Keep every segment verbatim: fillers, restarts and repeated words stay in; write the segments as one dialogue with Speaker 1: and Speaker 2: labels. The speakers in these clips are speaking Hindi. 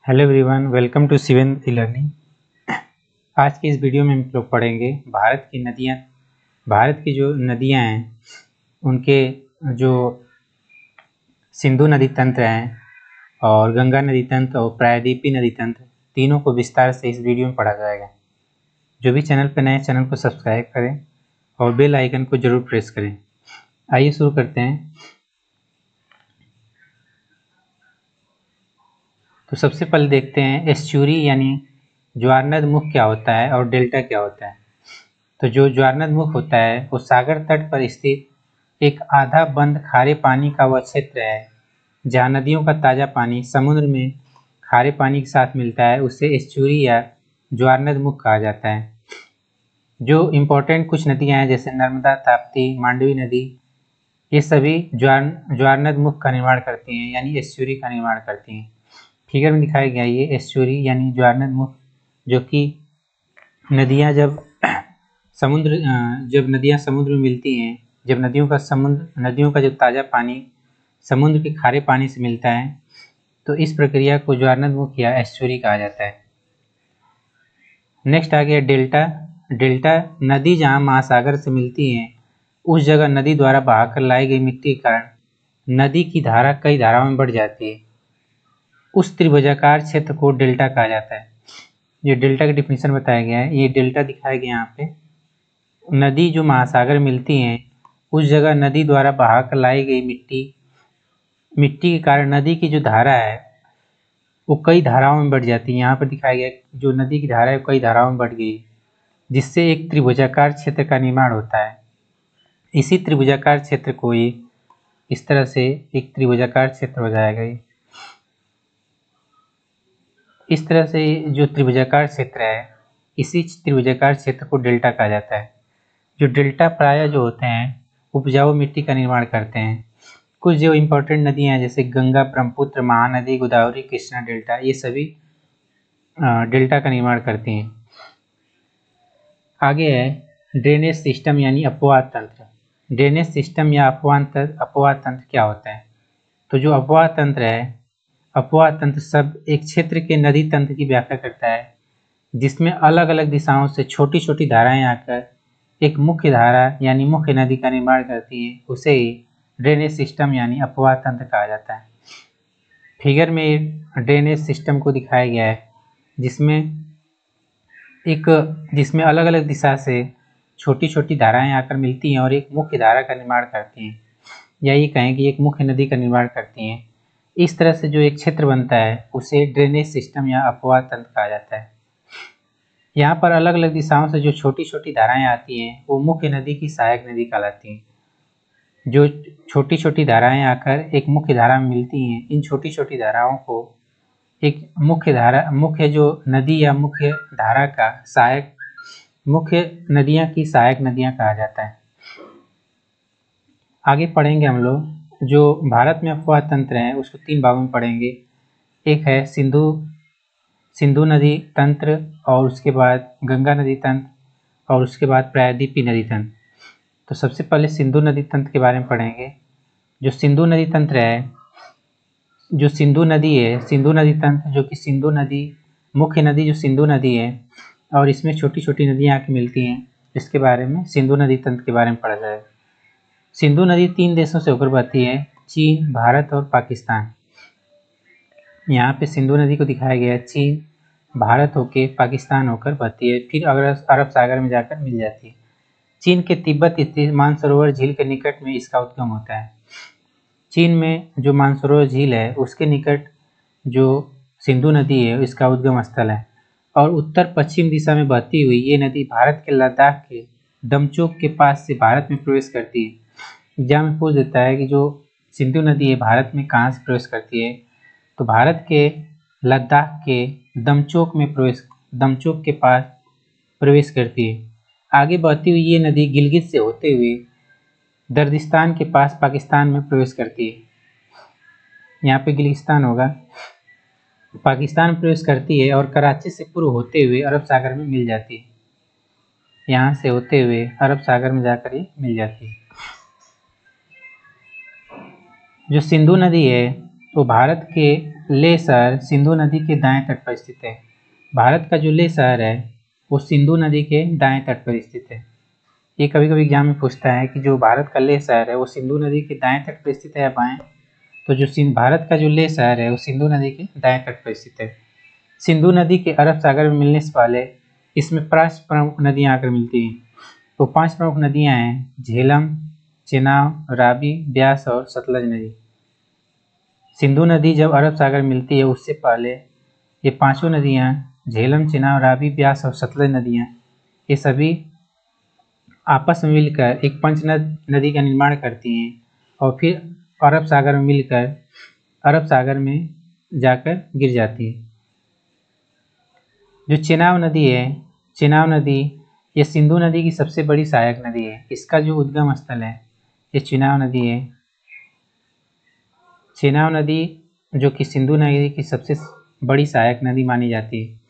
Speaker 1: Hello everyone, welcome to Sivan E learning. आज की इस वीडियो में हम लोग पढ़ेंगे भारत की नदियाँ भारत की जो नदियाँ हैं उनके जो सिंधु नदी तंत्र हैं और गंगा नदी तंत्र और प्रायद्वीपीय नदी तंत्र, तीनों को विस्तार से इस वीडियो में पढ़ा जाएगा। जो भी चैनल पर नए चैनल को सब्सक्राइब करें और बेल आइकन को जरूर प्रेस करें। आइए शुरू करते हैं। तो सबसे पहले देखते हैं एस्चुरी यानी ज्वारनद मुख क्या होता है और डेल्टा क्या होता है। तो जो ज्वारनद मुख होता है वो सागर तट पर स्थित एक आधा बंद खारे पानी का वह क्षेत्र है जहाँ नदियों का ताज़ा पानी समुद्र में खारे पानी के साथ मिलता है। उसे एस्चुरी या ज्वारनद मुख कहा जाता है। जो इम्पोर्टेंट कुछ नदियाँ हैं जैसे नर्मदा, ताप्ती, मांडवी नदी, ये सभी ज्वार ज्वारनद मुख का निर्माण करती हैं यानी एस्चुरी का निर्माण करती हैं। फिगर में दिखाया गया ये एस्चुरी यानी ज्वारनद मुख, जो कि नदियाँ जब समुद्र जब नदियाँ समुद्र में मिलती हैं, जब नदियों का समुद्र नदियों का जब ताज़ा पानी समुद्र के खारे पानी से मिलता है तो इस प्रक्रिया को ज्वारनद मुख या एस्चुरी कहा जाता है। नेक्स्ट आ गया डेल्टा। डेल्टा नदी जहाँ महासागर से मिलती हैं उस जगह नदी द्वारा बहाकर लाई गई मिट्टी के कारण नदी की धारा कई धाराओं में बढ़ जाती है। उस त्रिभुजाकार क्षेत्र को डेल्टा कहा जाता है। ये डेल्टा का डिफिनीशन बताया गया है। ये डेल्टा दिखाया गया यहाँ पे। नदी जो महासागर मिलती हैं उस जगह नदी द्वारा बहा कर लाई गई मिट्टी मिट्टी के कारण नदी की जो धारा है वो कई धाराओं में बढ़ जाती है। यहाँ पर दिखाया गया जो नदी की धारा है कई धाराओं में बढ़ गई, जिससे एक त्रिभुजाकार क्षेत्र का निर्माण होता है। इसी त्रिभुजाकार क्षेत्र को ही इस तरह से एक त्रिभुजाकार क्षेत्र हो जाएगा। इस तरह से जो त्रिभुजाकार क्षेत्र है इसी त्रिभुजाकार क्षेत्र को डेल्टा कहा जाता है। जो डेल्टा प्रायः जो होते हैं उपजाऊ मिट्टी का निर्माण करते हैं। कुछ जो इम्पोर्टेंट नदियाँ हैं जैसे गंगा, ब्रह्मपुत्र, महानदी, गोदावरी, कृष्णा डेल्टा, ये सभी डेल्टा का निर्माण करती हैं। आगे है ड्रेनेज सिस्टम यानी अपवाह तंत्र। ड्रेनेज सिस्टम या अपवाह तंत्र अपवाह तंत्र क्या होता है? तो जो अपवाह तंत्र है, अपवाह तंत्र शब्द एक क्षेत्र के नदी तंत्र की व्याख्या करता है जिसमें अलग अलग दिशाओं से छोटी छोटी धाराएं आकर एक मुख्य धारा यानी मुख्य नदी का निर्माण करती है। उसे ही ड्रेनेज सिस्टम यानी अपवाह तंत्र कहा जाता है। फिगर में ड्रेनेज सिस्टम को दिखाया गया है जिसमें एक जिसमें अलग अलग दिशा से छोटी छोटी धाराएं आकर मिलती हैं और एक मुख्य धारा का निर्माण करती हैं, या ये कहें कि एक मुख्य नदी का निर्माण करती हैं। इस तरह से जो एक क्षेत्र बनता है उसे ड्रेनेज सिस्टम या अपवाह तंत्र कहा जाता है। यहाँ पर अलग अलग दिशाओं से जो छोटी छोटी धाराएं आती हैं वो मुख्य नदी की सहायक नदी कहलाती हैं। जो छोटी छोटी धाराएं आकर एक मुख्य धारा में मिलती हैं, इन छोटी छोटी धाराओं को एक मुख्य धारा मुख्य जो नदी या मुख्य धारा का सहायक मुख्य नदियाँ की सहायक नदियाँ कहा जाता है। आगे पढ़ेंगे हम लोग जो भारत में अपवाह तंत्र हैं उसको तीन भागों में पढ़ेंगे। एक है सिंधु सिंधु नदी तंत्र, और उसके बाद गंगा नदी तंत्र, और उसके बाद प्रायद्वीपीय नदी तंत्र। तो सबसे पहले सिंधु नदी तंत्र के बारे में पढ़ेंगे। जो सिंधु नदी तंत्र है जो सिंधु नदी है सिंधु नदी तंत्र जो कि सिंधु नदी मुख्य नदी जो सिंधु नदी है और इसमें छोटी छोटी नदियाँ आके मिलती हैं, इसके बारे में सिंधु नदी तंत्र के बारे में पढ़ा जाएगा। सिंधु नदी तीन देशों से होकर बहती है, चीन, भारत और पाकिस्तान। यहाँ पे सिंधु नदी को दिखाया गया है, चीन, भारत होके पाकिस्तान होकर बहती है, फिर अगर अरब सागर में जाकर मिल जाती है। चीन के तिब्बत स्थित मानसरोवर झील के निकट में इसका उद्गम होता है। चीन में जो मानसरोवर झील है उसके निकट जो सिंधु नदी है इसका उद्गम स्थल है, और उत्तर पश्चिम दिशा में बहती हुई ये नदी भारत के लद्दाख के दमचोक के पास से भारत में प्रवेश करती है। एग्जाम में पूछ देता है कि जो सिंधु नदी है भारत में कहाँ से प्रवेश करती है, तो भारत के लद्दाख के दमचोक में प्रवेश दमचोक के पास प्रवेश करती है। आगे बहती हुई ये नदी गिलगित से होते हुए दर्दिस्तान के पास पाकिस्तान में प्रवेश करती है। यहाँ पे गिलिस्तान होगा, पाकिस्तान प्रवेश करती है और कराची से पूर्व होते हुए अरब सागर में मिल जाती है। यहाँ से होते हुए अरब सागर में जाकर ये मिल जाती है। जो सिंधु नदी है वो भारत के लेह शहर सिंधु नदी के दाएं तट पर स्थित है। भारत का जो लेह शहर है वो सिंधु नदी के दाएं तट पर स्थित है। ये कभी कभी एग्जाम में पूछता है कि जो भारत का लेह शहर है वो सिंधु नदी के दाएं तट पर स्थित है या बाएं। तो जो भारत का जो लेह शहर है वो सिंधु नदी के दाएं तट पर स्थित है। सिंधु नदी के अरब सागर में मिलने से पहले इसमें पांच प्रमुख नदियां आकर मिलती हैं। तो पांच प्रमुख नदियां हैं झेलम, चेनाब, रावी, ब्यास और सतलज नदी। सिंधु नदी जब अरब सागर मिलती है उससे पहले ये पांचों नदियां झेलम, चेनाब, रावी, ब्यास और सतलज नदियां ये सभी आपस में मिलकर एक पंचनद नदी का निर्माण करती हैं और फिर अरब सागर में मिलकर अरब सागर में जाकर गिर जाती है। जो चेनाब नदी है, चेनाब नदी ये सिंधु नदी की सबसे बड़ी सहायक नदी है। इसका जो उद्गम स्थल है ये चेनाब नदी है। चेनाब नदी जो कि सिंधु नदी की सबसे बड़ी सहायक नदी मानी जाती है।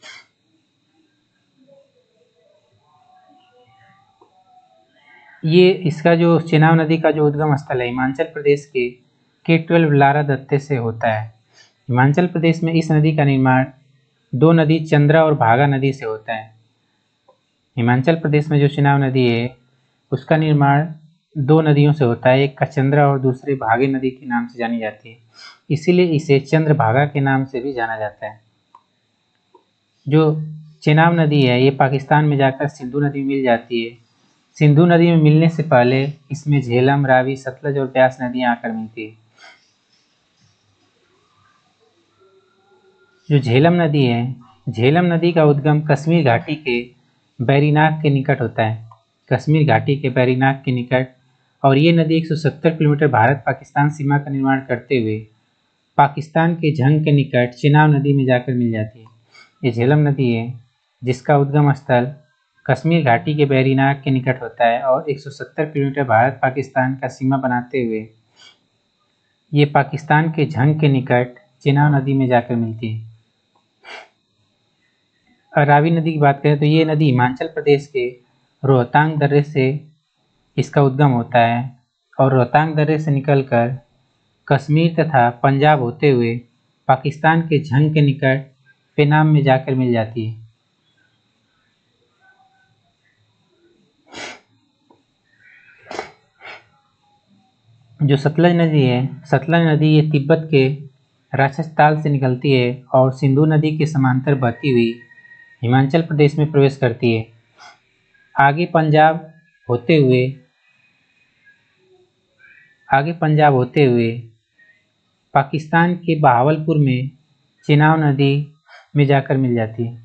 Speaker 1: ये इसका जो चेनाब नदी का जो उद्गम स्थल है हिमाचल प्रदेश के के ट्वेल्व लारा दत्ते से होता है। हिमाचल प्रदेश में इस नदी का निर्माण दो नदी चंद्रा और भागा नदी से होता है। हिमाचल प्रदेश में जो चेनाब नदी है उसका निर्माण दो नदियों से होता है, एक का चंद्रा और दूसरी भागे नदी के नाम से जानी जाती है, इसीलिए इसे चंद्रभागा के नाम से भी जाना जाता है। जो चेनाब नदी है ये पाकिस्तान में जाकर सिंधु नदी में मिल जाती है। सिंधु नदी में मिलने से पहले इसमें झेलम, रावी, सतलज और ब्यास नदियां आकर मिलती है। जो झेलम नदी है, झेलम नदी का उद्गम कश्मीर घाटी के बैरीनाग के निकट होता है। कश्मीर घाटी के बैरीनाग के निकट, और ये नदी एक सौ सत्तर किलोमीटर भारत पाकिस्तान सीमा का निर्माण करते हुए पाकिस्तान के झंग के निकट चेनाब नदी में जाकर मिल जाती है। ये झेलम नदी है जिसका उद्गम स्थल कश्मीर घाटी के बैरीनाग के निकट होता है और एक सौ सत्तर किलोमीटर भारत पाकिस्तान का सीमा बनाते हुए ये पाकिस्तान के झंग के निकट चेनाब नदी में जाकर मिलती है। और रावी नदी की बात करें तो ये नदी हिमाचल प्रदेश के रोहतांग दर्रे से इसका उद्गम होता है और रोहतांग दर्रे से निकलकर कश्मीर तथा पंजाब होते हुए पाकिस्तान के झंग के निकट पेनाम में जाकर मिल जाती है। जो सतलज नदी है, सतलज नदी ये तिब्बत के राजस्थान से निकलती है और सिंधु नदी के समांतर बहती हुई हिमाचल प्रदेश में प्रवेश करती है। आगे पंजाब होते हुए आगे पंजाब होते हुए पाकिस्तान के बहावलपुर में चेनाब नदी में जाकर मिल जाती है।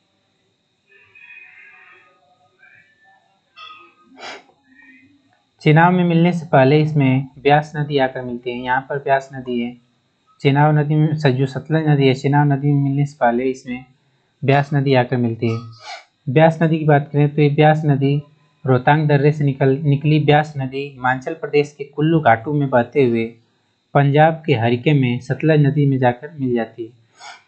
Speaker 1: चेनाब में मिलने से पहले इसमें ब्यास नदी आकर मिलती है। यहाँ पर ब्यास नदी है। चेनाब नदी में जो सतलज नदी है, चेनाब नदी में मिलने से पहले इसमें ब्यास नदी आकर मिलती है। ब्यास नदी की बात करें तो ये ब्यास नदी रोहतांग दर्रे से निकल निकली ब्यास नदी हिमाचल प्रदेश के कुल्लू घाटों में बहते हुए पंजाब के हरिके में सतलज नदी में जाकर मिल जाती है।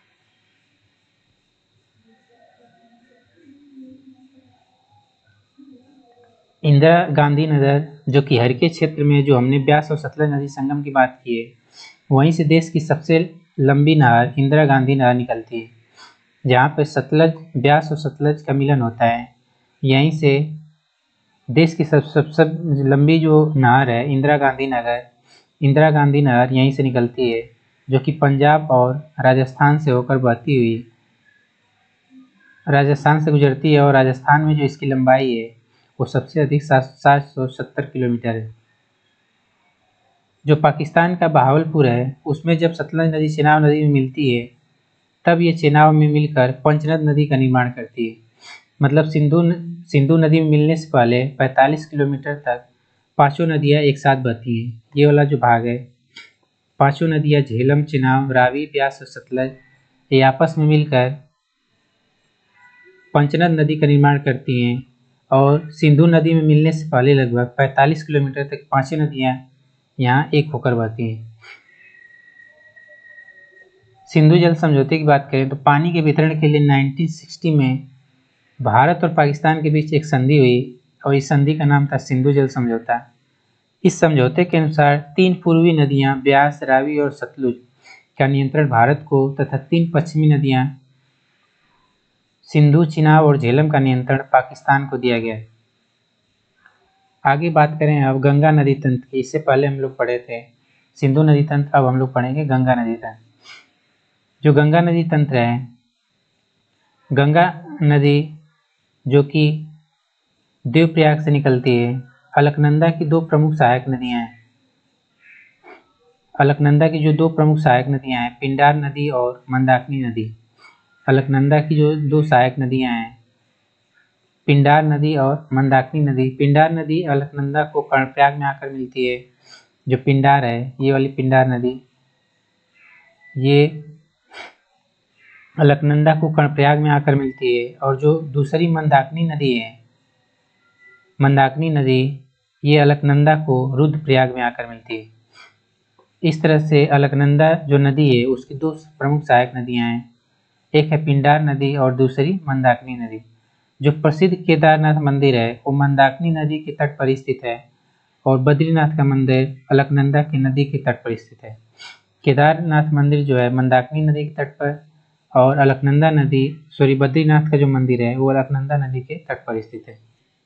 Speaker 1: इंदिरा गांधी नगर जो कि हरिके क्षेत्र में, जो हमने ब्यास और सतलज नदी संगम की बात की है, वहीं से देश की सबसे लंबी नहर इंदिरा गांधी नहर निकलती है, जहाँ पर सतलज, ब्यास और सतलज का मिलन होता है। यहीं से देश की सब सब सब लंबी जो नहर है इंदिरा गांधी नगर इंदिरा गांधी नहर यहीं से निकलती है, जो कि पंजाब और राजस्थान से होकर बहती हुई राजस्थान से गुजरती है और राजस्थान में जो इसकी लंबाई है वो सबसे अधिक सात सौ सत्तर किलोमीटर है। जो पाकिस्तान का बहावलपुर है उसमें जब सतलज नदी चेनाब नदी में मिलती है तब ये चेनाब में मिलकर पंचनद नदी का निर्माण करती है। मतलब सिंधु सिंधु नदी में मिलने से पहले पैंतालीस किलोमीटर तक पांचों नदियां एक साथ बहती हैं। ये वाला जो भाग है, पांचों नदियां झेलम, चेनाब, रावी, ब्यास और सतलज ये आपस में मिलकर पंचनद नदी का निर्माण करती हैं और सिंधु नदी में मिलने से पहले लगभग पैंतालीस किलोमीटर तक पांचों नदियां यहाँ एक होकर बहती हैं। सिंधु जल समझौते की बात करें तो पानी के वितरण के लिए उन्नीस सौ साठ में भारत और पाकिस्तान के बीच एक संधि हुई और इस संधि का नाम था सिंधु जल समझौता। इस समझौते के अनुसार तीन पूर्वी नदियां ब्यास, रावी और सतलुज का नियंत्रण भारत को तथा तीन पश्चिमी नदियां सिंधु, चिनाब और झेलम का नियंत्रण पाकिस्तान को दिया गया है। आगे बात करें अब गंगा नदी तंत्र की। इससे पहले हम लोग पढ़े थे सिंधु नदी तंत्र, अब हम लोग पढ़ेंगे गंगा नदी तंत्र। जो गंगा नदी तंत्र है, गंगा नदी जो कि देवप्रयाग से निकलती है, अलकनंदा की दो प्रमुख सहायक नदियां हैं। अलकनंदा की जो दो प्रमुख सहायक नदियां हैं, पिंडार नदी और मंदाकिनी नदी। अलकनंदा की जो दो सहायक नदियां हैं, पिंडार नदी और मंदाकिनी नदी। पिंडार नदी अलकनंदा को कर्णप्रयाग में आकर मिलती है। जो पिंडार है, ये वाली पिंडार नदी, ये अलकनंदा को कर्णप्रयाग में आकर मिलती है। और जो दूसरी मंदाकिनी नदी है, मंदाकिनी नदी, ये अलकनंदा को रुद्रप्रयाग में आकर मिलती है। इस तरह से अलकनंदा जो नदी है उसकी दो प्रमुख सहायक नदियां हैं, एक है पिंडार नदी और दूसरी मंदाकिनी नदी। जो प्रसिद्ध केदारनाथ मंदिर है वो मंदाकिनी नदी के तट पर स्थित है और बद्रीनाथ का मंदिर अलकनंदा की नदी के तट पर स्थित है। केदारनाथ मंदिर जो है मंदाकिनी नदी के तट पर, और अलकनंदा नदी सॉरी बद्रीनाथ का जो मंदिर है वो अलकनंदा नदी के तट पर स्थित है।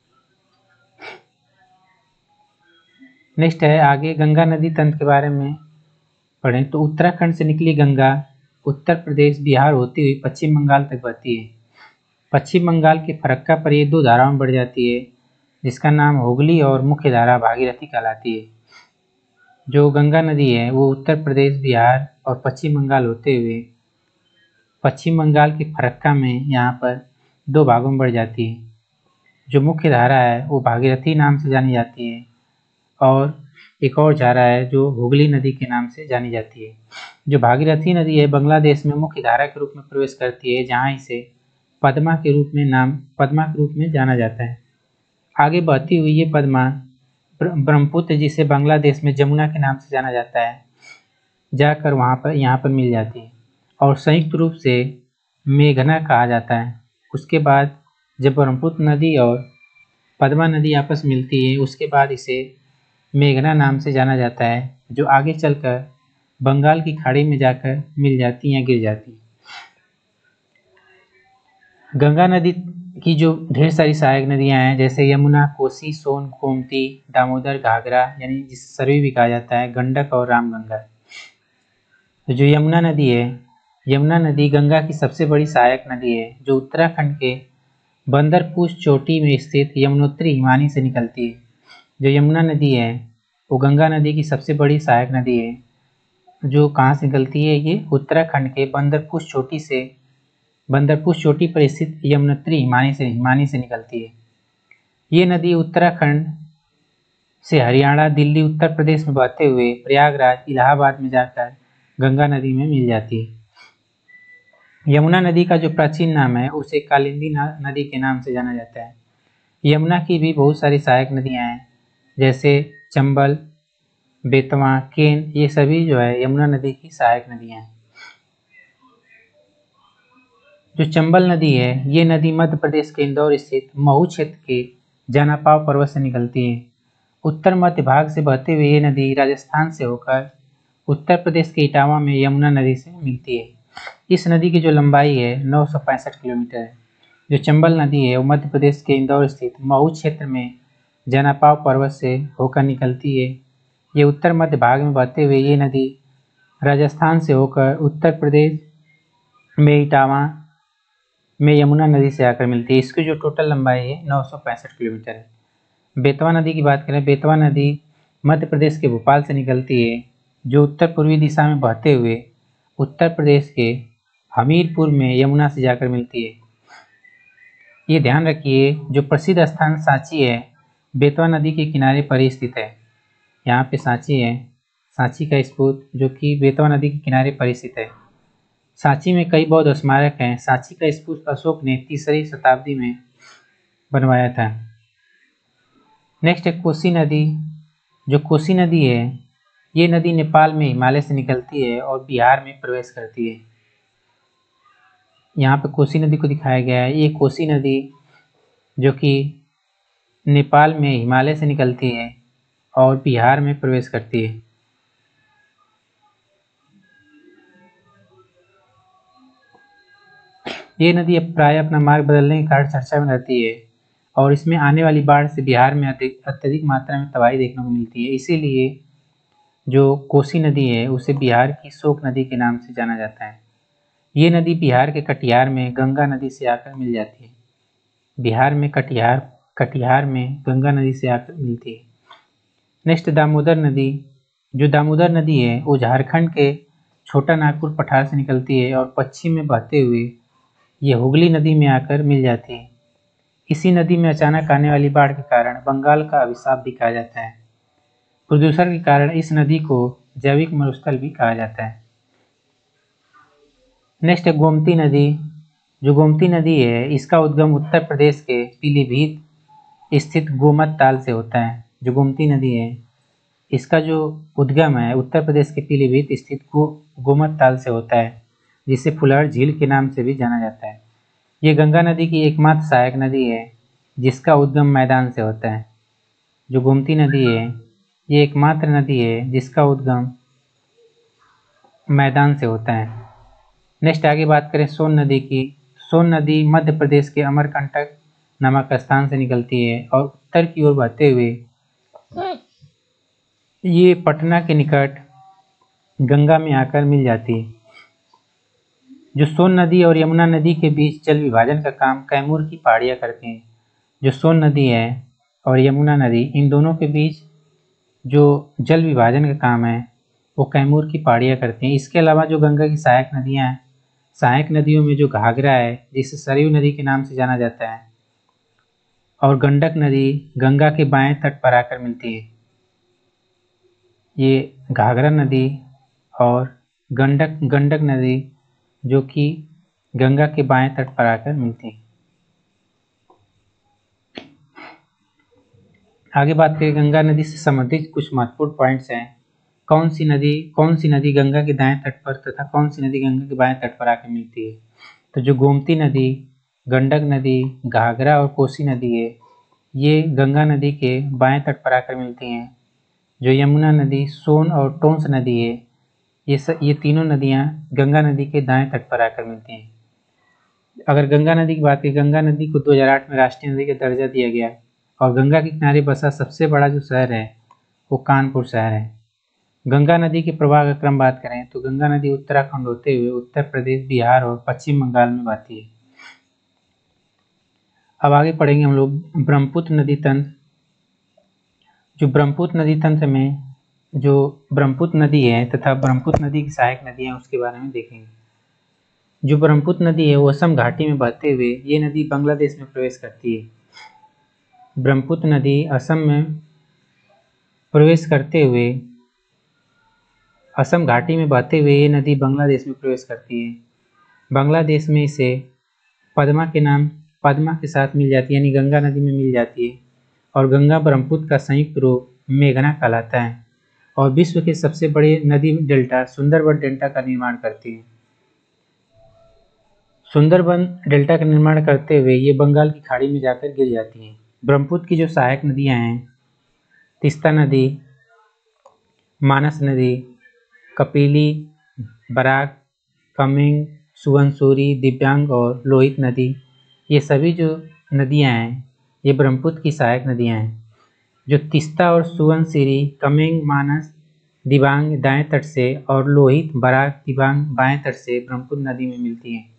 Speaker 1: नेक्स्ट है आगे गंगा नदी तंत्र के बारे में पढ़ें तो उत्तराखंड से निकली गंगा उत्तर प्रदेश, बिहार होती हुई पश्चिम बंगाल तक बहती है। पश्चिम बंगाल के फरक्का पर ये दो धाराओं में बढ़ जाती है, जिसका नाम हुगली और मुख्य धारा भागीरथी कहलाती है। जो गंगा नदी है वो उत्तर प्रदेश, बिहार और पश्चिम बंगाल होते हुए पश्चिम बंगाल के फरक्का में यहाँ पर दो भागों में बढ़ जाती है। जो मुख्य धारा है वो भागीरथी नाम से जानी जाती है और एक और धारा है जो हुगली नदी के नाम से जानी जाती है। जो भागीरथी नदी है बांग्लादेश में मुख्य धारा के रूप में प्रवेश करती है, जहाँ इसे पद्मा के रूप में नाम पद्मा के रूप में जाना जाता है। आगे बहती हुई ये पद्मा ब्रह्मपुत्र, जिसे बांग्लादेश में जमुना के नाम से जाना जाता है, जाकर वहाँ पर यहाँ पर मिल जाती है और संयुक्त रूप से मेघना कहा जाता है। उसके बाद जब ब्रह्मपुत्र नदी और पद्मा नदी आपस मिलती है, उसके बाद इसे मेघना नाम से जाना जाता है, जो आगे चलकर बंगाल की खाड़ी में जाकर मिल जाती या गिर जाती। गंगा नदी की जो ढेर सारी सहायक नदियां हैं, जैसे यमुना, कोसी, सोन, गोमती, दामोदर, घाघरा, यानी जिस सरयू भी कहा जाता है, गंडक और रामगंगा। तो जो यमुना नदी है, यमुना नदी गंगा की सबसे बड़ी सहायक नदी है, जो उत्तराखंड के बंदरपूछ चोटी में स्थित यमुनोत्री हिमानी से निकलती है। जो यमुना नदी है वो गंगा नदी की सबसे बड़ी सहायक नदी है, जो कहाँ से निकलती है, ये उत्तराखंड के बंदरपूछ चोटी से बंदरपूछ चोटी पर स्थित यमुनोत्री हिमानी से हिमानी से निकलती है। ये नदी उत्तराखंड से हरियाणा, दिल्ली, उत्तर प्रदेश में बहते हुए प्रयागराज, इलाहाबाद में जाकर गंगा नदी में मिल जाती है। यमुना नदी का जो प्राचीन नाम है उसे कालिंदी नदी के नाम से जाना जाता है। यमुना की भी बहुत सारी सहायक नदियां हैं, जैसे चंबल, बेतवा, केन, ये सभी जो है यमुना नदी की सहायक नदियां हैं। जो चंबल नदी है, ये नदी मध्य प्रदेश के इंदौर स्थित महू क्षेत्र के जानापाव पर्वत से निकलती है। उत्तर मध्य भाग से बहते हुए ये नदी राजस्थान से होकर उत्तर प्रदेश के इटावा में यमुना नदी से मिलती है। इस नदी की जो लंबाई है नौ सौ पैंसठ किलोमीटर है। जो चंबल नदी है वो मध्य प्रदेश के इंदौर स्थित महू क्षेत्र में जानापाव पर्वत से होकर निकलती है। ये उत्तर मध्य भाग में बहते हुए ये नदी राजस्थान से होकर उत्तर प्रदेश में इटावा में यमुना नदी से आकर मिलती है। इसकी जो टोटल लंबाई है नौ सौ पैंसठ किलोमीटर है। बेतवा नदी की बात करें, बेतवा नदी मध्य प्रदेश के भोपाल से निकलती है, जो उत्तर पूर्वी दिशा में बहते हुए उत्तर प्रदेश के हमीरपुर में यमुना से जाकर मिलती है। ये ध्यान रखिए, जो प्रसिद्ध स्थान सांची है बेतवा नदी के किनारे पर ही स्थित है। यहाँ पे सांची है, सांची का स्तूप जो कि बेतवा नदी के किनारे पर स्थित है। सांची में कई बौद्ध स्मारक हैं। सांची का स्तूप अशोक ने तीसरी शताब्दी में बनवाया था। नेक्स्ट है कोसी नदी। जो कोसी नदी है, ये नदी नेपाल में हिमालय से निकलती है और बिहार में प्रवेश करती है। यहाँ पे कोसी नदी को दिखाया गया है। ये कोसी नदी जो कि नेपाल में हिमालय से निकलती है और बिहार में प्रवेश करती है। ये नदी अब प्राय अपना मार्ग बदलने के कारण चर्चा में रहती है और इसमें आने वाली बाढ़ से बिहार में अधिक अत्यधिक मात्रा में तबाही देखने को मिलती है। इसीलिए जो कोसी नदी है उसे बिहार की शोक नदी के नाम से जाना जाता है। ये नदी बिहार के कटिहार में गंगा नदी से आकर मिल जाती है। बिहार में कटिहार कटिहार में गंगा नदी से आकर मिलती है। नेक्स्ट दामोदर नदी। जो दामोदर नदी है वो झारखंड के छोटा नागपुर पठार से निकलती है और पश्चिम में बहते हुए ये हुगली नदी में आकर मिल जाती है। इसी नदी में अचानक आने वाली बाढ़ के कारण बंगाल का अभिशाप भी कहा जाता है। प्रदूषण के कारण इस नदी को जैविक मरुस्थल भी कहा जाता है। नेक्स्ट है गोमती नदी। जो गोमती नदी है इसका उद्गम उत्तर प्रदेश के पीलीभीत स्थित गोमत ताल से होता है। जो गोमती नदी है इसका जो उद्गम है उत्तर प्रदेश के पीलीभीत स्थित गो गोमत ताल से होता है, जिसे फुलहर झील के नाम से भी जाना जाता है। ये गंगा नदी की एकमात्र सहायक नदी है जिसका उद्गम मैदान से होता है। जो गोमती नदी है ये एकमात्र नदी है जिसका उद्गम मैदान से होता है। नेक्स्ट आगे बात करें सोन नदी की। सोन नदी मध्य प्रदेश के अमरकंटक नामक स्थान से निकलती है और उत्तर की ओर बहते हुए ये पटना के निकट गंगा में आकर मिल जाती है। जो सोन नदी और यमुना नदी के बीच जल विभाजन का काम कैमूर की पहाड़ियाँ करती हैं। जो सोन नदी है और यमुना नदी इन दोनों के बीच जो जल विभाजन का काम है वो कैमूर की पहाड़ियाँ करती हैं। इसके अलावा जो गंगा की सहायक नदियाँ हैं, सहायक नदियों में जो घाघरा है जिसे सरयू नदी के नाम से जाना जाता है और गंडक नदी गंगा के बाएं तट पर आकर मिलती है। ये घाघरा नदी और गंडक गंडक नदी जो कि गंगा के बाएं तट पर आकर मिलती है। आगे बात करें गंगा नदी से संबंधित कुछ महत्वपूर्ण पॉइंट्स हैं। कौन सी नदी कौन सी नदी गंगा के दाएं तट पर तथा कौन सी नदी गंगा के बाएं तट पर आकर मिलती है। तो जो गोमती नदी, गंडक नदी, घाघरा और कोसी नदी है ये गंगा नदी के बाएं तट पर आकर मिलती हैं। जो यमुना नदी, सोन और टोंस नदी है ये स, ये तीनों नदियाँ गंगा नदी के दाएं तट पर आकर मिलती हैं। अगर गंगा नदी की बात करें, गंगा नदी को दो हज़ार आठ में राष्ट्रीय नदी का दर्जा दिया गया है और गंगा के किनारे बसा सबसे बड़ा जो शहर है वो कानपुर शहर है। गंगा नदी के प्रवाह का क्रम बात करें तो गंगा नदी उत्तराखंड होते हुए उत्तर प्रदेश, बिहार और पश्चिम बंगाल में बहती है। अब आगे पढ़ेंगे हम लोग ब्रह्मपुत्र नदी तंत्र। जो ब्रह्मपुत्र नदी तंत्र में जो ब्रह्मपुत्र नदी है तथा ब्रह्मपुत्र नदी की सहायक नदी है उसके बारे में देखेंगे। जो ब्रह्मपुत्र नदी है वो असम घाटी में बहते हुए ये नदी बांग्लादेश में प्रवेश करती है। ब्रह्मपुत्र नदी असम में प्रवेश करते हुए असम घाटी में बहते हुए ये नदी बांग्लादेश में प्रवेश करती है। बांग्लादेश में इसे पद्मा के नाम पद्मा के साथ मिल जाती है, यानी गंगा नदी में मिल जाती है और गंगा ब्रह्मपुत्र का संयुक्त रूप मेघना कहलाता है और विश्व के सबसे बड़े नदी डेल्टा सुंदरबन डेल्टा का निर्माण करती है। सुंदरबन डेल्टा का निर्माण करते हुए ये बंगाल की खाड़ी में जाकर गिर जाती हैं। ब्रह्मपुत्र की जो सहायक नदियां हैं तीस्ता नदी, मानस नदी, कपिली, बराक, कमेंग, सुवनसूरी, दिव्यांग और लोहित नदी, ये सभी जो नदियां हैं ये ब्रह्मपुत्र की सहायक नदियां हैं। जो तीस्ता और सुवनसिरी, कमेंग, मानस, दिबांग दाएं तट से और लोहित, बराक, दिबांग बाएं तट से ब्रह्मपुत्र नदी में मिलती हैं।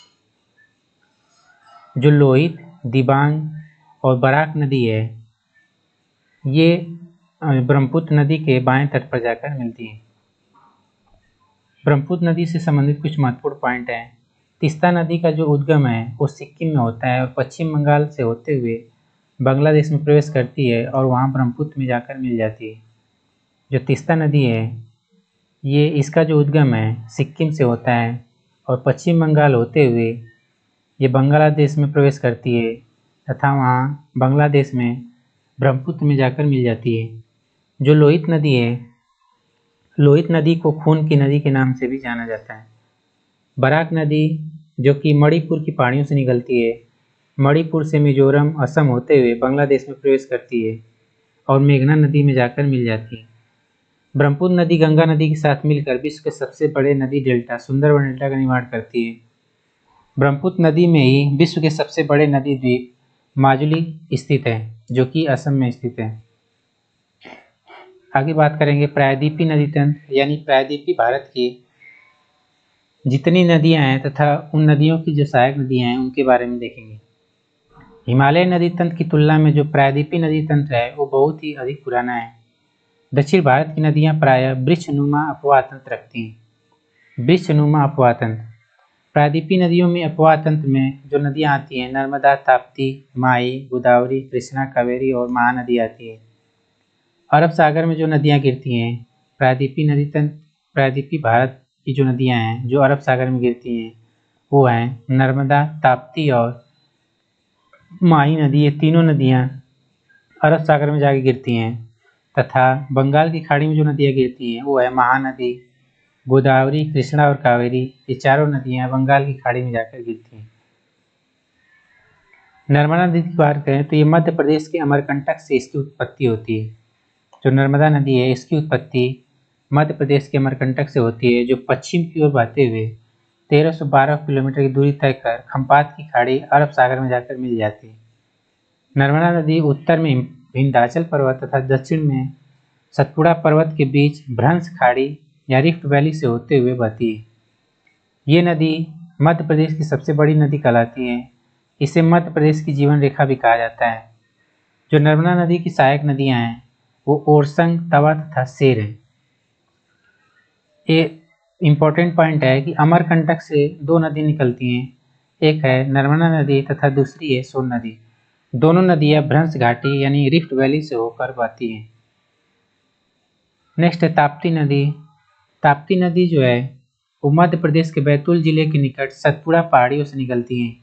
Speaker 1: जो लोहित, दिबांग और बराक नदी है ये ब्रह्मपुत्र नदी के बाएं तट पर जाकर मिलती है। ब्रह्मपुत्र नदी से संबंधित कुछ महत्वपूर्ण पॉइंट हैं। तीस्ता नदी का जो उद्गम है वो सिक्किम में होता है और पश्चिम बंगाल से होते हुए बांग्लादेश में प्रवेश करती है और वहाँ ब्रह्मपुत्र में जाकर मिल जाती है। जो तीस्ता नदी है ये इसका जो उद्गम है सिक्किम से होता है और पश्चिम बंगाल होते हुए ये बांग्लादेश में प्रवेश करती है तथा वहाँ बांग्लादेश में ब्रह्मपुत्र में जाकर मिल जाती है। जो लोहित नदी है, लोहित नदी को खून की नदी के नाम से भी जाना जाता है। बराक नदी जो कि मणिपुर की पहाड़ियों से निकलती है, मणिपुर से मिजोरम, असम होते हुए बांग्लादेश में प्रवेश करती है और मेघना नदी में जाकर मिल जाती है। ब्रह्मपुत्र नदी गंगा नदी के साथ मिलकर विश्व के सबसे बड़े नदी डेल्टा सुंदरबन डेल्टा का निर्माण करती है। ब्रह्मपुत्र नदी में ही विश्व के सबसे बड़े नदी द्वीप माजुली स्थित है, जो कि असम में स्थित है। आगे बात करेंगे प्रायद्वीपीय नदी तंत्र, यानी प्रायद्वीपीय भारत की जितनी नदियां हैं तथा उन नदियों की जो सहायक नदियां हैं उनके बारे में देखेंगे। हिमालय नदी तंत्र की तुलना में जो प्रायद्वीपीय नदी तंत्र है वो बहुत ही अधिक पुराना है। दक्षिण भारत की नदियां प्रायः वृक्षनुमा अपवाह तंत्र रखती हैं। वृक्षनुमा अपवाह तंत्र प्रायद्वीपीय नदियों में अपवाह तंत्र में जो नदियां आती हैं, नर्मदा, ताप्ती, माई, गोदावरी, कृष्णा, कावेरी और महानदी आती है। अरब सागर में जो नदियां गिरती हैं, प्रायद्वीपीय नदी तंत्र प्रायद्वीपीय भारत की जो नदियां हैं जो अरब सागर में गिरती हैं वो हैं नर्मदा, ताप्ती और माई नदी। ये तीनों नदियां अरब सागर में जाके गिरती हैं। तथा बंगाल की खाड़ी में जो नदियां गिरती हैं वो है महानदी, गोदावरी, कृष्णा और कावेरी। ये चारों नदियां बंगाल की खाड़ी में जाकर गिरती हैं। नर्मदा नदी की बात करें तो ये मध्य प्रदेश के अमरकंटक से इसकी उत्पत्ति होती है। जो नर्मदा नदी है इसकी उत्पत्ति मध्य प्रदेश के अमरकंटक से होती है, जो पश्चिम की ओर बहते हुए तेरह सौ बारह किलोमीटर की दूरी तय कर खंपात की खाड़ी अरब सागर में जाकर मिल जाती है। नर्मदा नदी उत्तर में विंध्याचल पर्वत तथा दक्षिण में सतपुड़ा पर्वत के बीच भ्रंश खाड़ी या रिफ्ट वैली से होते हुए बहती है। ये नदी मध्य प्रदेश की सबसे बड़ी नदी कहलाती है। इसे मध्य प्रदेश की जीवन रेखा भी कहा जाता है। जो नर्मदा नदी की सहायक नदियां हैं वो ओरसंग, तवा तथा सेर है। ये इम्पोर्टेंट पॉइंट है कि अमरकंटक से दो नदी निकलती हैं, एक है नर्मदा नदी तथा दूसरी है सोन नदी। दोनों नदियां भ्रंश घाटी यानी रिफ्ट वैली से होकर बहती हैं। नेक्स्ट है ताप्ती नदी। ताप्ती नदी जो है वो मध्य प्रदेश के बैतूल जिले के निकट सतपुड़ा पहाड़ियों से निकलती है।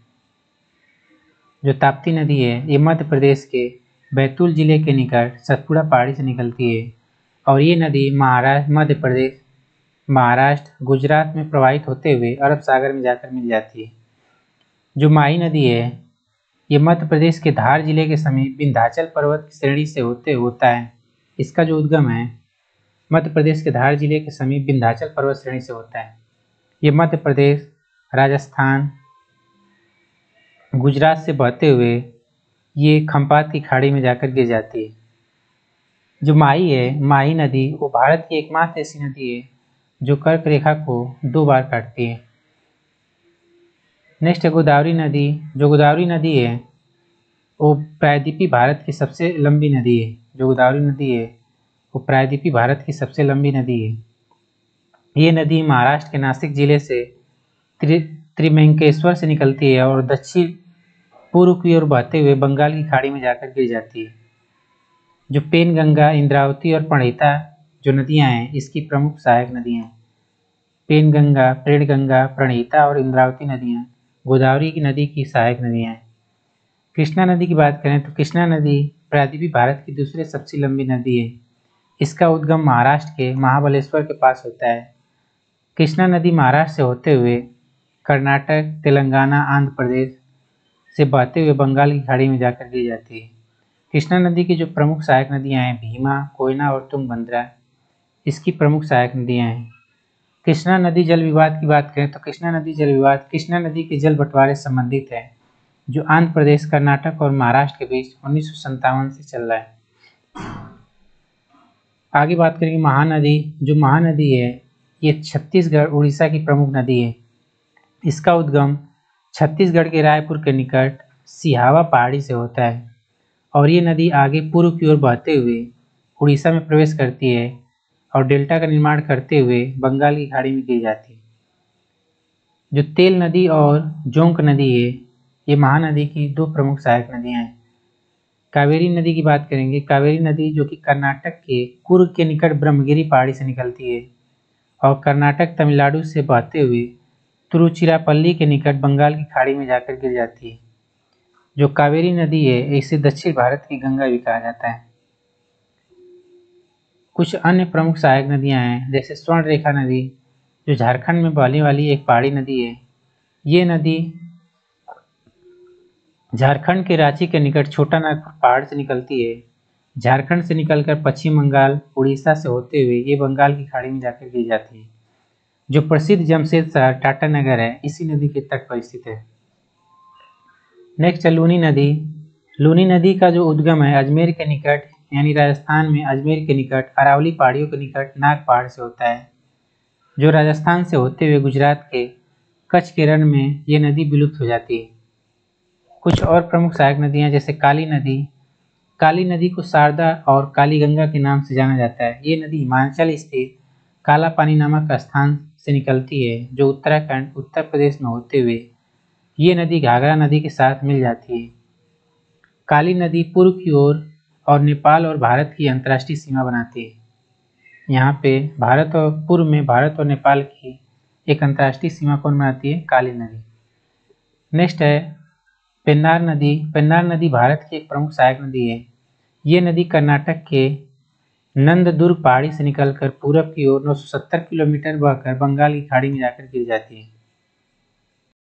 Speaker 1: जो ताप्ती नदी है ये मध्य प्रदेश के बैतूल जिले के निकट सतपुड़ा पहाड़ी से निकलती है और ये नदी महाराष्ट्र, मध्य प्रदेश, महाराष्ट्र, गुजरात में प्रवाहित होते हुए अरब सागर में जाकर मिल जाती है। जो माई नदी है ये मध्य प्रदेश के धार जिले के समीप विंध्याचल पर्वत की श्रेणी से होते होता है। इसका जो उद्गम है मध्य प्रदेश के धार जिले के समीप विंध्याचल पर्वत श्रेणी से होता है। ये मध्य प्रदेश, राजस्थान, गुजरात से बहते हुए ये खंपात की खाड़ी में जाकर गिर जाती है। जो माई है, माई नदी वो भारत की एकमात्र ऐसी नदी है जो कर्क रेखा को दो बार काटती है। नेक्स्ट है गोदावरी नदी। जो गोदावरी नदी है वो प्रायद्वीपीय भारत की सबसे लंबी नदी है। जो गोदावरी नदी है वो प्रायद्वीपीय भारत की सबसे लंबी नदी है। ये नदी महाराष्ट्र के नासिक जिले से त्रि त्रिमंकेश्वर से निकलती है और दक्षिण पूर्व की ओर बहते हुए बंगाल की खाड़ी में जाकर गिर जाती है। जो पेनगंगा, इंद्रावती और प्रणहिता जो नदियां हैं इसकी प्रमुख सहायक नदियां हैं। पेनगंगा, प्रणगंगा, प्रणहिता और इंद्रावती नदियां गोदावरी की नदी की सहायक नदियां हैं। कृष्णा नदी की बात करें तो कृष्णा नदी प्रायद्वीपीय भारत की दूसरी सबसे लंबी नदी है। इसका उद्गम महाराष्ट्र के महाबलेश्वर के पास होता है। कृष्णा नदी महाराष्ट्र से होते हुए कर्नाटक, तेलंगाना, आंध्र प्रदेश से बहते हुए बंगाल की खाड़ी में जाकर गिर जाती है। कृष्णा नदी की जो प्रमुख सहायक नदियां हैं भीमा, कोयना और तुंगभद्रा इसकी प्रमुख सहायक नदियां हैं। कृष्णा नदी जल विवाद की बात करें तो कृष्णा नदी जल विवाद कृष्णा नदी के जल बंटवारे से संबंधित है, जो आंध्र प्रदेश, कर्नाटक और महाराष्ट्र के बीच उन्नीस सौ संतावन से चल रहा है। आगे बात करेंगे महानदी। जो महानदी है ये छत्तीसगढ़, उड़ीसा की प्रमुख नदी है। इसका उद्गम छत्तीसगढ़ के रायपुर के निकट सिहावा पहाड़ी से होता है और ये नदी आगे पूर्व की ओर बहते हुए उड़ीसा में प्रवेश करती है और डेल्टा का निर्माण करते हुए बंगाल की खाड़ी में गिर जाती है। जो तेल नदी और जोंक नदी है ये महानदी की दो प्रमुख सहायक नदियां हैं। कावेरी नदी की बात करेंगे। कावेरी नदी जो कि कर्नाटक के कुर्ग के निकट ब्रह्मगिरी पहाड़ी से निकलती है और कर्नाटक, तमिलनाडु से बहते हुए तिरुचिरापल्ली के निकट बंगाल की खाड़ी में जाकर गिर जाती है। जो कावेरी नदी है इसे दक्षिण भारत की गंगा भी कहा जाता है। कुछ अन्य प्रमुख सहायक नदियां हैं जैसे स्वर्ण रेखा नदी जो झारखंड में बहने वाली एक पहाड़ी नदी है। ये नदी झारखंड के रांची के निकट छोटा नागपुर पहाड़ से निकलती है। झारखंड से निकलकर पश्चिम बंगाल, उड़ीसा से होते हुए ये बंगाल की खाड़ी में जाकर गिर जाती है। जो प्रसिद्ध जमशेद शहर टाटानगर है इसी नदी के तट पर स्थित है। नेक्स्ट है लूनी नदी। लूनी नदी का जो उद्गम है अजमेर के निकट यानी राजस्थान में अजमेर के निकट अरावली पहाड़ियों के निकट नाग पहाड़ से होता है, जो राजस्थान से होते हुए गुजरात के कच्छ के रण में ये नदी विलुप्त हो जाती है। कुछ और प्रमुख सहायक नदियाँ जैसे काली नदी। काली नदी को शारदा और काली गंगा के नाम से जाना जाता है। ये नदी हिमाचल स्थित काला पानी नामक स्थान से निकलती है, जो उत्तराखंड उत्तर प्रदेश में होते हुए ये नदी घाघरा नदी के साथ मिल जाती है। काली नदी पूर्व की ओर और नेपाल और भारत की अंतर्राष्ट्रीय सीमा बनाती है। यहाँ पे भारत और पूर्व में भारत और नेपाल की एक अंतर्राष्ट्रीय सीमा कौन बनाती है? काली नदी। नेक्स्ट है पेन्नार नदी। पेन्नार नदी भारत की एक प्रमुख सहायक नदी है। ये नदी कर्नाटक के नंददुर्ग पहाड़ी से निकलकर पूरब की ओर नौ सौ सत्तर किलोमीटर बहकर बंगाल की खाड़ी में जाकर गिर जाती है।